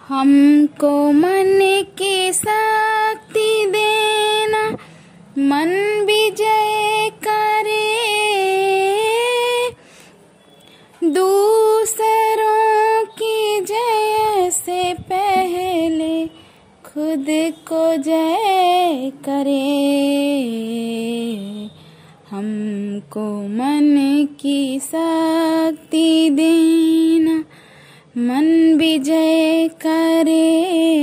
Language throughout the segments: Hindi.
हमको मन की शक्ति देना, मन विजय करे, दूसरों की जय से पहले खुद को जय करे। हमको मन की शक्ति देना, मन विजय करे,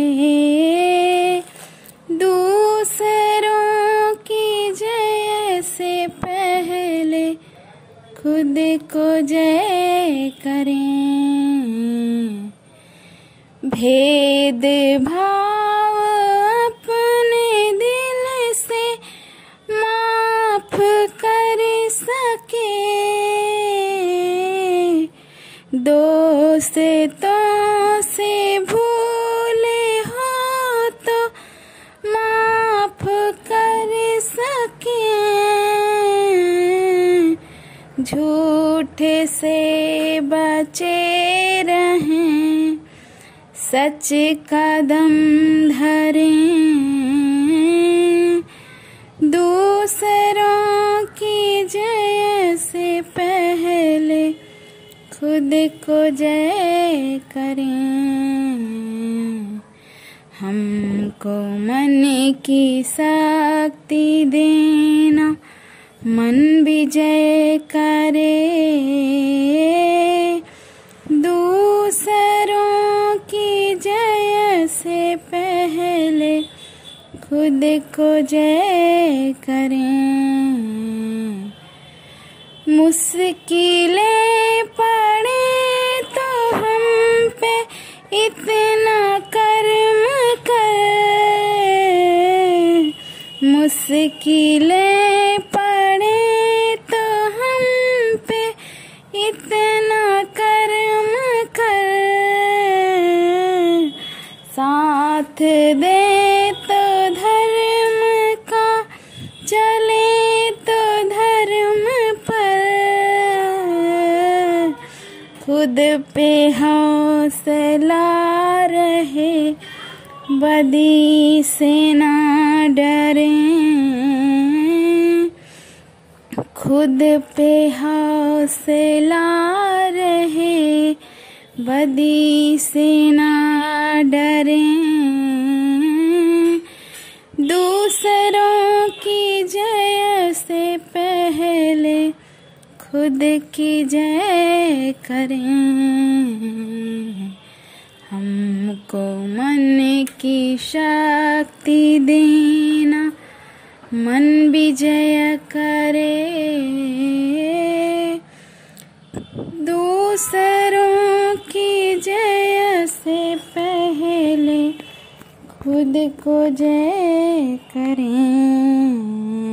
दूसरों की जय से पहले खुद को जय करें। भेद भाव अपने दिल से माफ कर सके, दोस्तों से भूले हो तो माफ कर सके, झूठ से बचे रहें, सच कदम धरें, दूसरों की जय से पहले खुद को जय करें। हमको मन की शक्ति देना, मन विजय करे, दूसरों की जय से पहले खुद को जय करें। मुश्किलें पड़े तो हम पे इतना कर्म कर, मुश्किलें पड़े तो हम पे इतना कर्म कर, साथ दे तो धर्म का, चले तो धर्म पर, खुद पे हौसला रहे, बदी से ना डरें, खुद पे हौसला रहे, बदी से ना डरें, दूसरों की जय से पहले खुद की जय करें। हमको मन की शक्ति देना, मन विजय करे, दूसरों की जय से पहले खुद को जय करें।